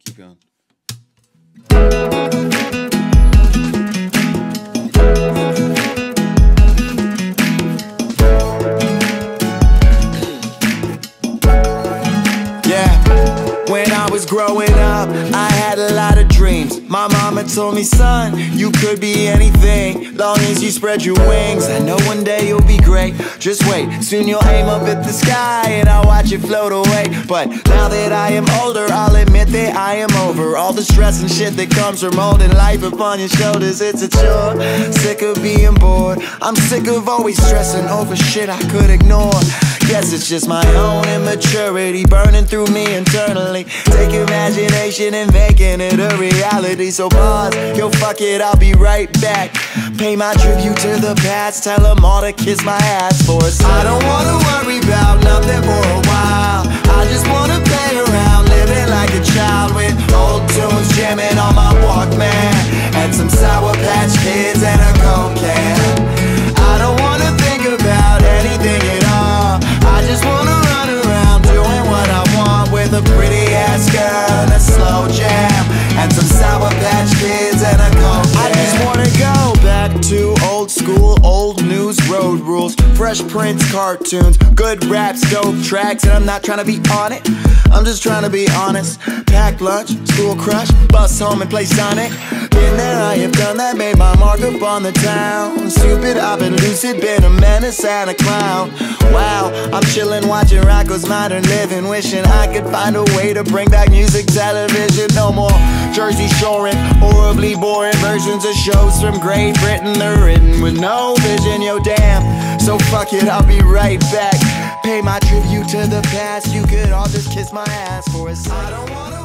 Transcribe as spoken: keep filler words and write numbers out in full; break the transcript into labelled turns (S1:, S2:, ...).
S1: Keep going.
S2: When I was growing up, I had a lot of dreams. My mama told me, son, you could be anything, long as you spread your wings. I know one day you'll be great, just wait. Soon you'll aim up at the sky and I'll watch it float away. But now that I am older, I'll admit that I am over all the stress and shit that comes from holding life upon your shoulders. It's a chore, sick of being bored. I'm sick of always stressing over shit I could ignore. Guess it's just my own immaturity burning through me internally. Take imagination and making it a reality. So pause, yo fuck it, I'll be right back. Pay my tribute to the past, tell them all to kiss my ass for a second. I don't wanna worry about nothing for a while. I just wanna play around, living like a child, with old tunes jamming on my Walkman, and some Sour Patch Kids and a Coke can. I don't wanna think about anything at all. I just wanna run around doing what I want, with a pretty ass girl and a slow jam, and some Sour Patch Kids and a Coke can. I just wanna go back to old school, old news, road rules, Fresh Prince cartoons, good raps, dope tracks. And I'm not trying to be on it, I'm just trying to be honest. Pack lunch, school crush, bus home and play Sonic. Been there, I have done that, made my mark up on the town. Stupid, I've been lucid, been a menace and a clown. Wow, I'm chillin' watching Rocco's Modern Living, wishing I could find a way to bring back music television. No more Jersey Shoreing, horribly boring versions of shows from Great Britain. They're written with no vision, yo damn. So fuck it, I'll be right back. Pay my tribute to the past, you could all just kiss my ass for a second. I don't wanna